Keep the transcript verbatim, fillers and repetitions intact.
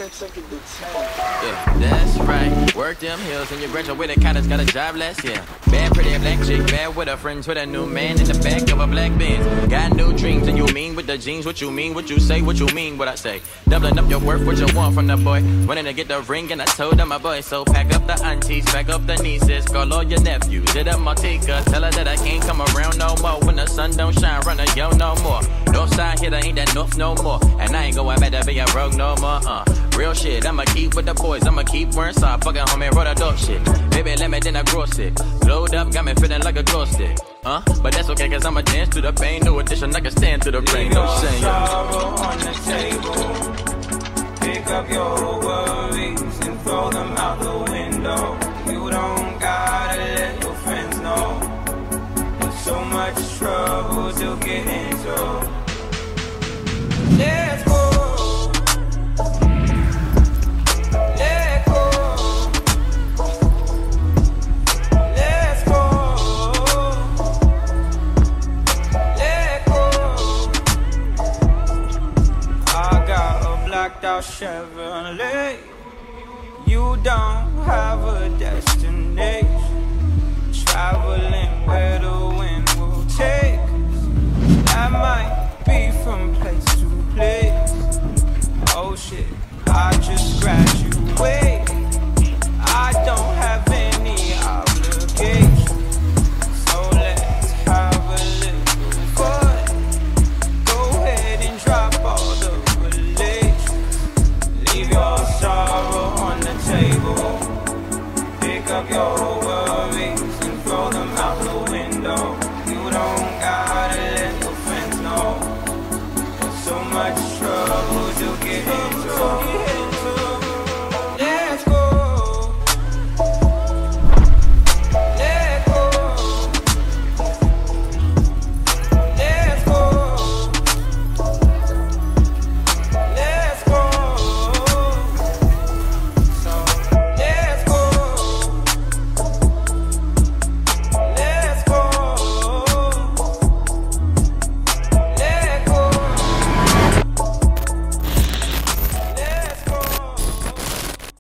Yeah, that's right. Work them hills and you graduated college, got a job last year. Bad, pretty black chick, bad with her friends, with a new man in the back of a black Benz. Got new dreams and you mean with the jeans, what you mean, what you say, what you mean, what I say. Doubling up your worth, what you want from the boy. Running to get the ring and I told them my boy. So pack up the aunties, pack up the nieces, call all your nephews, hit up Martika. Tell her that I can't come around no more. When the sun don't shine, run a yo no more. North side hitter ain't that north no more. And I ain't going back to be a rogue no more, uh. Real shit, I'ma keep with the boys, I'ma keep wearing soft. Fucking homie, wrote a dope shit. Baby, let me then I grow sick. Glowed up, got me feeling like a glow stick. Huh? But that's okay, cause I'ma dance through the pain. No addition, I can stand through the rain. No shame. Sorrow on the table. Pick up your worries and throw them out the window. You don't gotta let your friends know. There's so much trouble to get into. Let's go. Out Chevrolet, you don't have a destination. Traveling where the wind will take us. That might